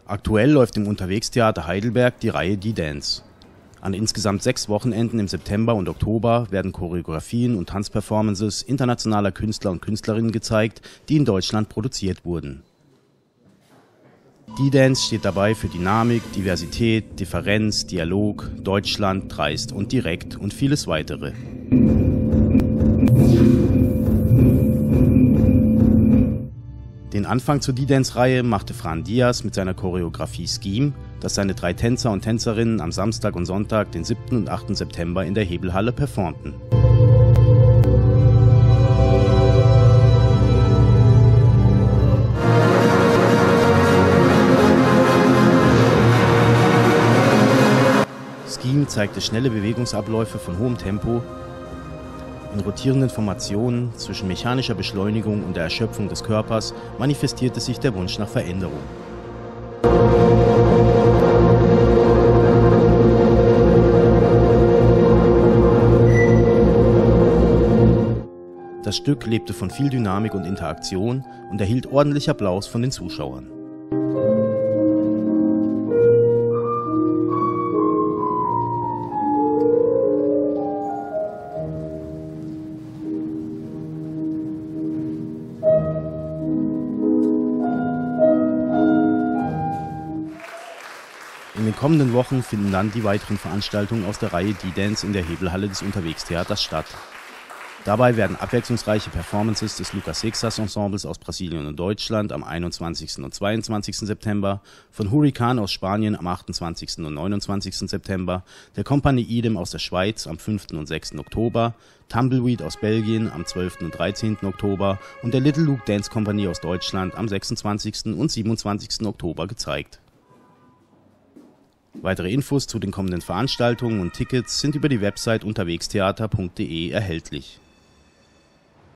Aktuell läuft im Unterwegstheater Heidelberg die Reihe Die Dance. An insgesamt 6 Wochenenden im September und Oktober werden Choreografien und Tanzperformances internationaler Künstler und Künstlerinnen gezeigt, die in Deutschland produziert wurden. Die Dance steht dabei für Dynamik, Diversität, Differenz, Dialog, Deutschland, dreist und direkt und vieles weitere. Den Anfang zur Die Dance-Reihe machte Fran Diaz mit seiner Choreografie Scheme, das seine 3 Tänzer und Tänzerinnen am Samstag und Sonntag, den 7. und 8. September in der Hebelhalle performten. Scheme zeigte schnelle Bewegungsabläufe von hohem Tempo in rotierenden Formationen. Zwischen mechanischer Beschleunigung und der Erschöpfung des Körpers manifestierte sich der Wunsch nach Veränderung. Das Stück lebte von viel Dynamik und Interaktion und erhielt ordentlich Applaus von den Zuschauern. In den kommenden Wochen finden dann die weiteren Veranstaltungen aus der Reihe Die Dance in der Hebelhalle des Unterwegstheaters statt. Dabei werden abwechslungsreiche Performances des Lucas Seixas Ensembles aus Brasilien und Deutschland am 21. und 22. September, von Hurrikan aus Spanien am 28. und 29. September, der Compagnie Idem aus der Schweiz am 5. und 6. Oktober, Tumbleweed aus Belgien am 12. und 13. Oktober und der Little Luke Dance Company aus Deutschland am 26. und 27. Oktober gezeigt. Weitere Infos zu den kommenden Veranstaltungen und Tickets sind über die Website unterwegstheater.de erhältlich.